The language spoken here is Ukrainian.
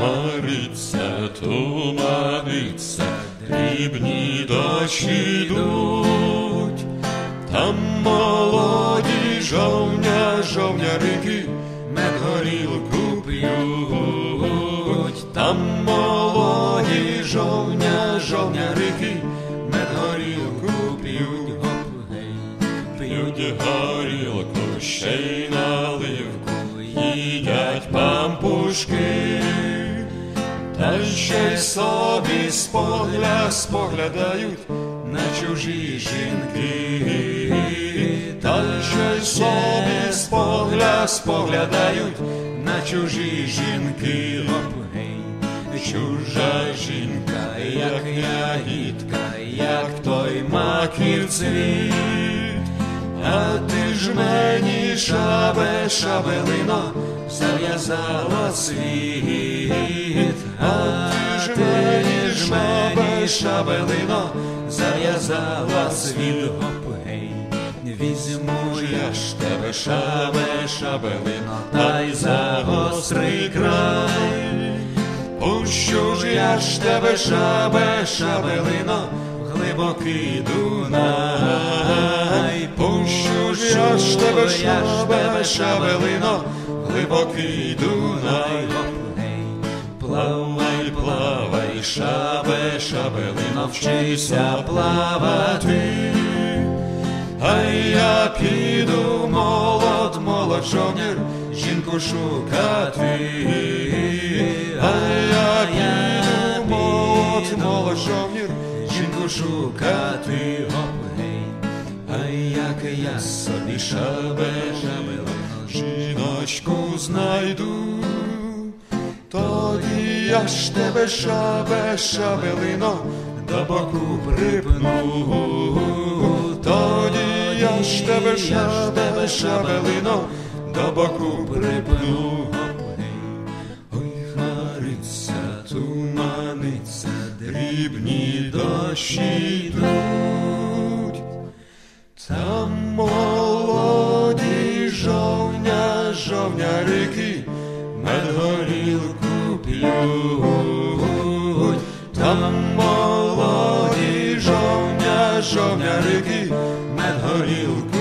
хмариться, туманиться, дрібні дощі йдуть, там молоді жовнярики мед горілку п'ють, там молоді жовнярики мед горілку п'ють, гоп, гей, п'ють горілку, ще й наливку, їдять пампушки, та ще й собі споглядають на чужі жінки, та ще й собі споглядають на чужі жінки. Гоп, гей, чужа жінка, як ягідка, як той маків цвіт, а ти ж мені, шабелино, зав'язала світ, а ти ж мені, шабелино, зав'язала світ. Гоп, гей, візьму я ж тебе, шабелино, та й за гострий край, пущу ж я ж тебе, шабелино, в глибокий Дунай, пущу ж я ж тебе, шабелино, в глибокий Дунай. Гоп, гей, плавай, плавай, шабелино, вчися плавати, а я піду, молод жовнір, жінку шукати, а я піду, молод жовнір, жінку шукати. Гоп, гей, а як я собі, шабелино, жіночку знайду, тоді я ж тебе, шабелино, до боку припну, тоді я ж тебе, шабелино, до боку припну. Гоп, гей, ой, хмариться, туманиться, дрібні дощі йдуть, там молоді жовнярики мед горілку п'ють, там молоді жовнярики мед горілку